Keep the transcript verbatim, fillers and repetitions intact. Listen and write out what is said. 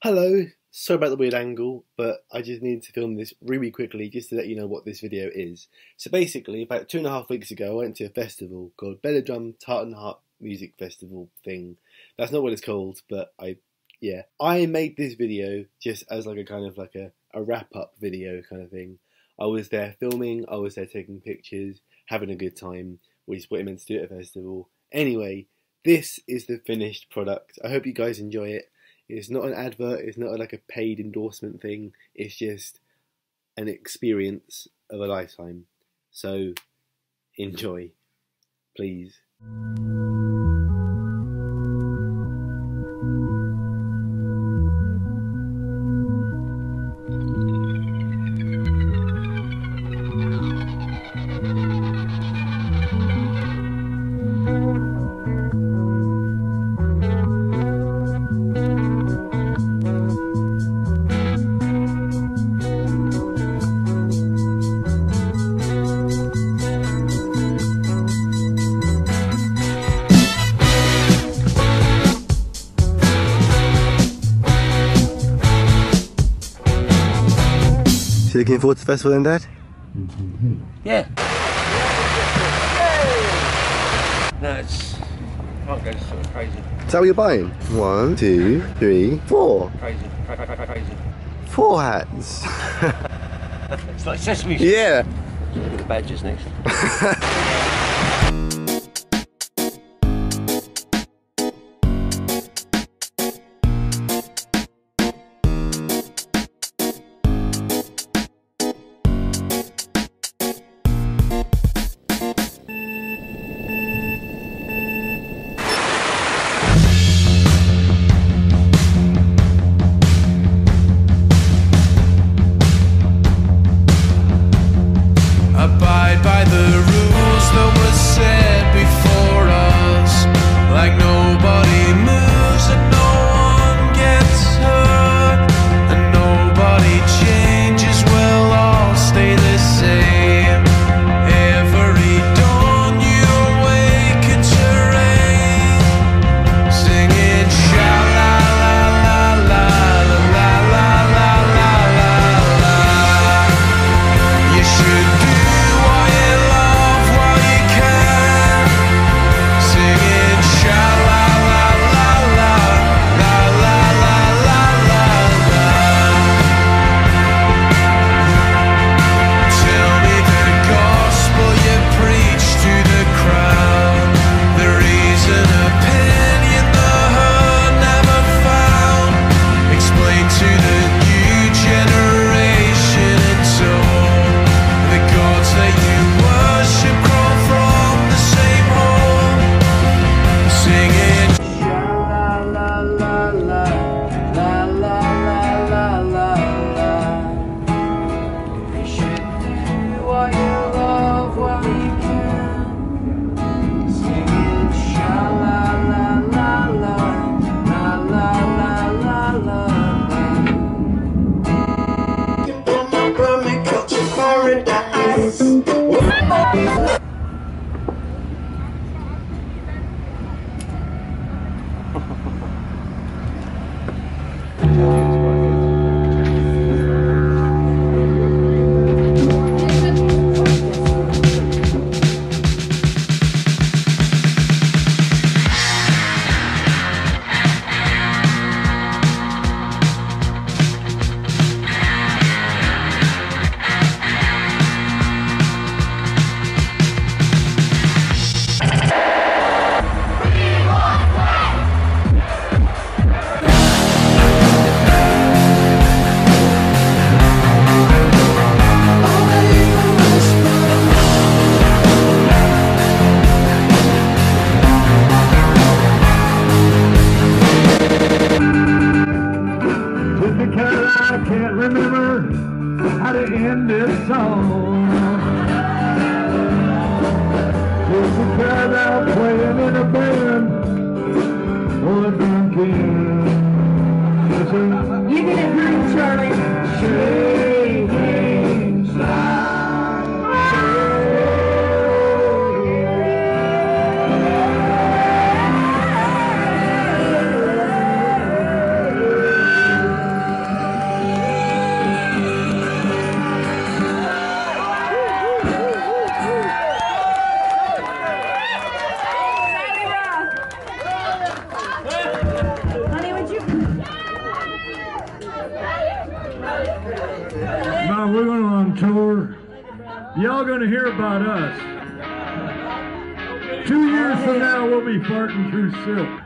Hello, sorry about the weird angle, but I just needed to film this really quickly just to let you know what this video is. So basically, about two and a half weeks ago, I went to a festival called Belladrum Tartan Heart Music Festival thing. That's not what it's called, but I, yeah. I made this video just as like a kind of like a, a wrap-up video kind of thing. I was there filming, I was there taking pictures, having a good time, which is what it meant to do at a festival. Anyway, this is the finished product. I hope you guys enjoy it. It's not an advert, it's not like a paid endorsement thing, it's just an experience of a lifetime. So, enjoy, please. You looking forward to the festival then, Dad? Yeah. No, it's... I can't go sort of crazy. Is that what you're buying? One, two, three, four. Crazy, crazy. Four hats. It's like Sesame Street. Yeah. The badges next. Abide by the rules that were set before us. Like nobody moves and no one gets hurt, and nobody changes, we'll all stay the same. Every dawn you awaken to rain, singing sha la la la la la la la la la la. You should do how to end this song. Just because I'm playing in a band or drinking. You get it right, Charlie. Shaking side. while, we're going on tour. Y'all going to hear about us. Two years from now, we'll be farting through silk.